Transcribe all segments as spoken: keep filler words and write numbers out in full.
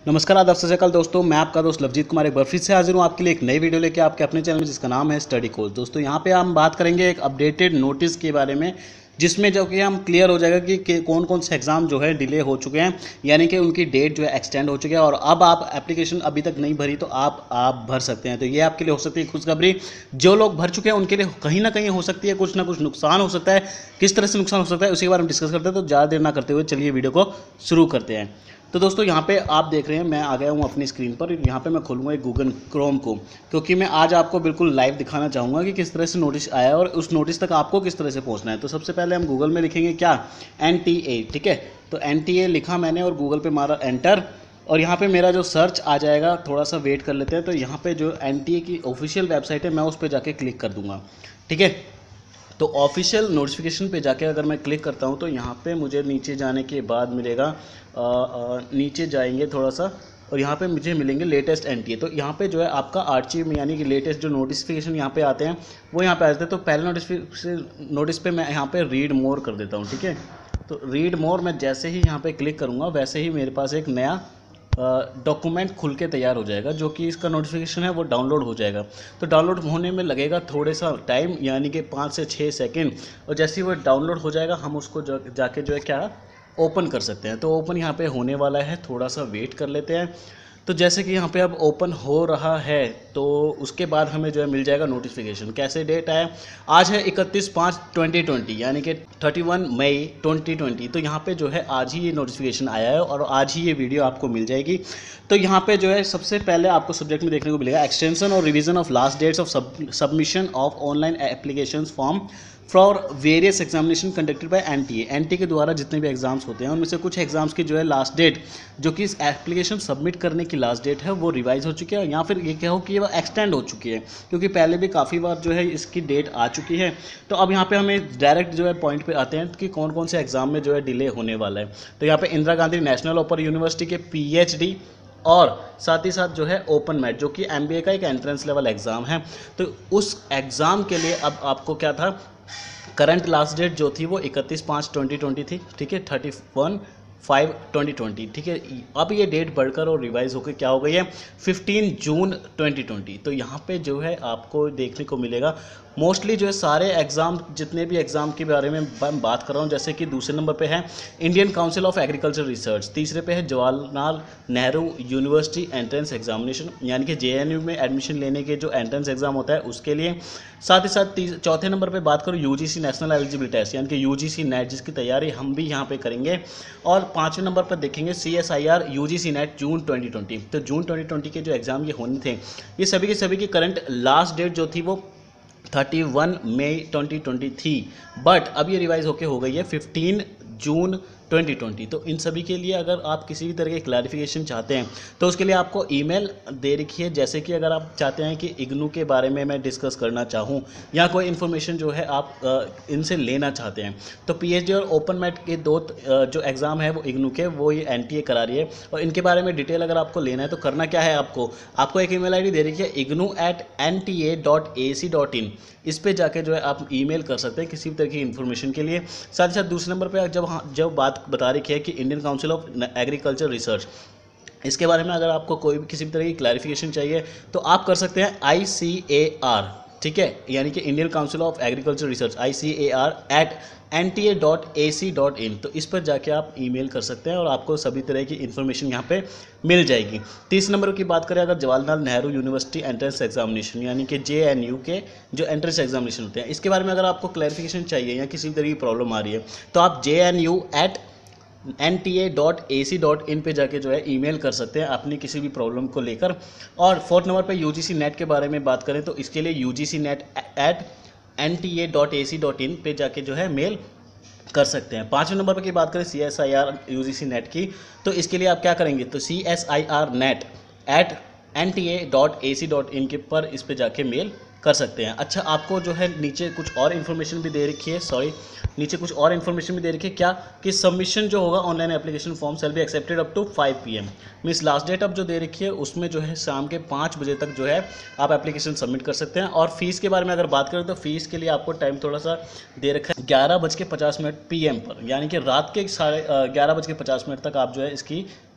नमस्कार, आदाब, सत श्री अकाल दोस्तों। मैं आपका दोस्त लवजीत कुमार एक बार फिर से हाजिर हूँ आपके लिए एक नई वीडियो लेके आपके अपने चैनल में, जिसका नाम है स्टडी कोर्स। दोस्तों यहाँ पे हम बात करेंगे एक अपडेटेड नोटिस के बारे में, जिसमें जो कि हम क्लियर हो जाएगा कि, कि कौन कौन से एग्ज़ाम जो है डिले हो चुके हैं, यानी कि उनकी डेट जो है एक्सटेंड हो चुकी है और अब आप एप्लीकेशन अभी तक नहीं भरी तो आप आप भर सकते हैं। तो ये आपके लिए हो सकती है खुशखबरी। जो लोग भर चुके हैं उनके लिए कहीं ना कहीं हो सकती है कुछ ना कुछ नुकसान हो सकता है। किस तरह से नुकसान हो सकता है उसी के बारे में डिस्कस करते हैं। तो ज़्यादा देर ना करते हुए चलिए वीडियो को शुरू करते हैं। तो दोस्तों यहाँ पे आप देख रहे हैं मैं आ गया हूँ अपनी स्क्रीन पर। यहाँ पे मैं खोलूँगा एक गूगल क्रोम को, क्योंकि मैं आज आपको बिल्कुल लाइव दिखाना चाहूँगा कि किस तरह से नोटिस आया है और उस नोटिस तक आपको किस तरह से पहुँचना है। तो सबसे पहले हम गूगल में लिखेंगे क्या, एन टी ए। ठीक है, तो एन टी ए लिखा मैंने और गूगल पे मारा एंटर, और यहाँ पे मेरा जो सर्च आ जाएगा। थोड़ा सा वेट कर लेते हैं। तो यहाँ पे जो एन टी ए की ऑफिशियल वेबसाइट है मैं उस पर जाके क्लिक कर दूँगा। ठीक है, तो ऑफिशियल नोटिफिकेशन पे जाके अगर मैं क्लिक करता हूँ तो यहाँ पे मुझे नीचे जाने के बाद मिलेगा, आ, आ, नीचे जाएंगे थोड़ा सा और यहाँ पे मुझे मिलेंगे लेटेस्ट एनटीए। तो यहाँ पे जो है आपका आर्चिव यानी कि लेटेस्ट जो नोटिफिकेशन यहाँ पे आते हैं वो यहाँ पे आ जाते हैं। तो पहले नोटिफिकेशन नोटिस पे मैं यहाँ पे रीड मोर कर देता हूँ। ठीक है, तो रीड मोर मैं जैसे ही यहाँ पे क्लिक करूँगा वैसे ही मेरे पास एक नया डॉक्यूमेंट खुल के तैयार हो जाएगा, जो कि इसका नोटिफिकेशन है वो डाउनलोड हो जाएगा। तो डाउनलोड होने में लगेगा थोड़े सा टाइम, यानी कि पाँच से छः सेकंड। और जैसे ही वो डाउनलोड हो जाएगा हम उसको जा, जाके जो है क्या ओपन कर सकते हैं। तो ओपन यहाँ पे होने वाला है, थोड़ा सा वेट कर लेते हैं। तो जैसे कि यहाँ पे अब ओपन हो रहा है तो उसके बाद हमें जो है मिल जाएगा नोटिफिकेशन। कैसे डेट है, आज है इकतीस पाँच ट्वेंटी ट्वेंटी, यानी कि इकतीस मई ट्वेंटी ट्वेंटी। तो यहाँ पे जो है आज ही ये नोटिफिकेशन आया है और आज ही ये वीडियो आपको मिल जाएगी। तो यहाँ पे जो है सबसे पहले आपको सब्जेक्ट में देखने को मिलेगा एक्सटेंशन और revision of last dates of submission of online application form for various examination conducted by N T A. N T A के द्वारा जितने भी एग्जाम्स होते हैं उनमें से कुछ एग्जाम्स की जो है लास्ट डेट, जो कि इस एप्लीकेशन सबमिट करने की लास्ट डेट है, वो रिवाइज हो चुकी है या फिर ये कहो कि वो एक्सटेंड हो चुकी है, क्योंकि पहले भी काफ़ी बार जो है इसकी डेट आ चुकी है। तो अब यहाँ पे हमें डायरेक्ट जो है पॉइंट पे आते हैं कि कौन कौन से एग्जाम में जो है डिले होने वाला है। तो यहाँ पे Indira Gandhi national open university के पी एच डी और साथ ही साथ जो है ओपन मैट, जो कि एम बी ए का एक एंट्रेंस लेवल एग्ज़ाम है। तो उस एग्ज़ाम के लिए अब आपको क्या था, करंट लास्ट डेट जो थी वो इकतीस पाँच ट्वेंटी ट्वेंटी थी। ठीक है, thirty one five twenty twenty. ठीक है, अब ये डेट बढ़कर और रिवाइज होकर क्या हो गई है, फिफ्टीन जून ट्वेंटी ट्वेंटी। तो यहाँ पे जो है आपको देखने को मिलेगा मोस्टली जो है सारे एग्ज़ाम, जितने भी एग्ज़ाम के बारे में मैं बात कर रहा हूँ, जैसे कि दूसरे नंबर पे है Indian council of agriculture research, तीसरे पे है Jawaharlal Nehru university entrance examination, यानी कि जे एन यू में एडमिशन लेने के जो एंट्रेंस एग्ज़ाम होता है उसके लिए। साथ ही साथ चौथे नंबर पे बात करूँ U G C national eligibility test, यानी कि यू जी सी नेट, जिसकी तैयारी हम भी यहाँ पे करेंगे। और पाँचवें नंबर पर देखेंगे C S I R U G C NET June twenty twenty. तो जून ट्वेंटी ट्वेंटी के जो एग्ज़ाम ये होने थे, ये सभी के सभी की करंट लास्ट डेट जो थी वो इकतीस मई ट्वेंटी ट्वेंटी थी, बट अब ये रिवाइज होके हो गई है फिफ्टीन जून ट्वेंटी ट्वेंटी। तो इन सभी के लिए अगर आप किसी भी तरह की क्लैरिफिकेशन चाहते हैं तो उसके लिए आपको ईमेल दे रखी है। जैसे कि अगर आप चाहते हैं कि इग्नू के बारे में मैं डिस्कस करना चाहूँ या कोई इन्फॉर्मेशन जो है आप इनसे लेना चाहते हैं, तो पीएचडी और ओपन मैट के दो जो एग्ज़ाम है वो इग्नू के, वो ये एनटीए करा रही है। और इनके बारे में डिटेल अगर आपको लेना है तो करना क्या है, आपको आपको एक ईमेल आईडी दे रखी है IGNOU at N T A dot A C dot in. इस पर जाके जो है आप ईमेल कर सकते हैं किसी भी तरह की इन्फॉर्मेशन के लिए। साथ ही साथ दूसरे नंबर पर जब जब बात बता रखी है कि Indian council of agriculture research, इसके बारे में अगर आपको कोई भी किसी भी तरह की क्लैरिफिकेशन चाहिए तो आप कर सकते हैं आई सी ए आर। ठीक है, यानी कि Indian council of agriculture research I C A R at N T A dot A C dot in. तो इस पर जाके आप ईमेल कर सकते हैं और आपको सभी तरह की इन्फॉर्मेशन यहाँ पे मिल जाएगी। तीस नंबर की बात करें अगर Jawaharlal Nehru university entrance examination, यानी कि जे एन यू के जो एंट्रेंस एग्जामिनेशन होते हैं, इसके बारे में अगर आपको क्लैरिफिकेशन चाहिए या किसी तरह की प्रॉब्लम आ रही है तो आप J N U at N T A dot A C dot in पे जाके जो है ईमेल कर सकते हैं अपनी किसी भी प्रॉब्लम को लेकर। और फोर्थ नंबर पे यू जी सी नेट के बारे में बात करें तो इसके लिए U G C NET at N T A dot A C dot in पे जाके जो है मेल कर सकते हैं। पाँचवें नंबर पर की बात करें C S I R U G C NET की, तो इसके लिए आप क्या करेंगे, तो C S I R NET at N T A dot A C dot in के पर इस पे जाके मेल कर सकते हैं। अच्छा, आपको जो है नीचे कुछ और इन्फॉर्मेशन भी दे रखी है, सॉरी नीचे कुछ और इन्फॉर्मेशन भी दे रखी है क्या, कि सबमिशन जो होगा online application form shall be accepted up to five P M. Means last date अब जो दे रखी है उसमें जो है शाम के पाँच बजे तक जो है आप एप्लीकेशन सबमिट कर सकते हैं। और फीस के बारे में अगर बात करें तो फीस के लिए आपको टाइम थोड़ा सा दे रखा है ग्यारह बज के पचास मिनट पी एम पर, यानी कि रात के साढ़े ग्यारह बज के पचास मिनट तक आप जो है इसकी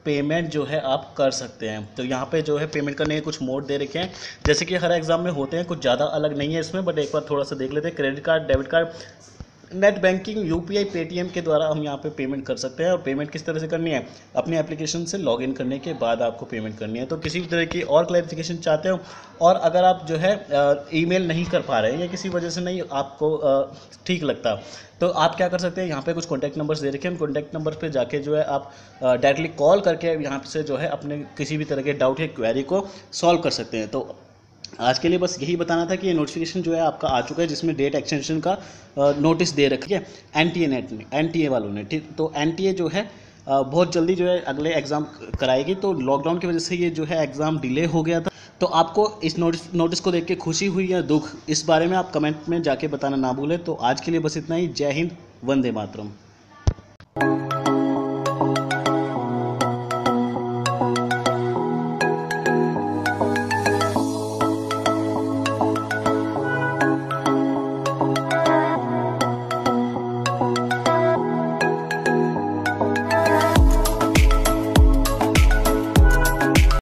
पेमेंट जो है आप कर सकते हैं। तो यहाँ पे जो है पेमेंट करने के कुछ मोड दे रखे हैं, जैसे कि हर एग्ज़ाम में होते हैं, कुछ ज़्यादा अलग नहीं है इसमें, बट एक बार थोड़ा सा देख लेते हैं। Credit card, debit card, net banking, UPI, Paytm के द्वारा हम यहाँ पे पेमेंट कर सकते हैं। और पेमेंट किस तरह से करनी है, अपनी एप्लीकेशन से लॉगिन करने के बाद आपको पेमेंट करनी है। तो किसी भी तरह की और क्लैरिफिकेशन चाहते हो, और अगर आप जो है ईमेल नहीं कर पा रहे हैं या किसी वजह से नहीं आपको ठीक लगता, तो आप क्या कर सकते हैं, यहाँ पे कुछ कॉन्टैक्ट नंबर्स दे रखे हैं, कॉन्टैक्ट नंबर पे जाके जो है आप डायरेक्टली कॉल करके यहाँ से जो है अपने किसी भी तरह के डाउट या क्वेरी को सॉल्व कर सकते हैं। तो आज के लिए बस यही बताना था कि ये नोटिफिकेशन जो है आपका आ चुका है, जिसमें डेट एक्सटेंशन का नोटिस दे रखी है एनटीए नेट ने, एनटीए वालों ने, ठीक। तो एनटीए जो है बहुत जल्दी जो है अगले एग्ज़ाम कराएगी। तो लॉकडाउन की वजह से ये जो है एग्ज़ाम डिले हो गया था। तो आपको इस नोटिस नोटिस को देख के खुशी हुई या दुख, इस बारे में आप कमेंट में जाके बताना ना भूलें। तो आज के लिए बस इतना ही। जय हिंद, वंदे मातरम।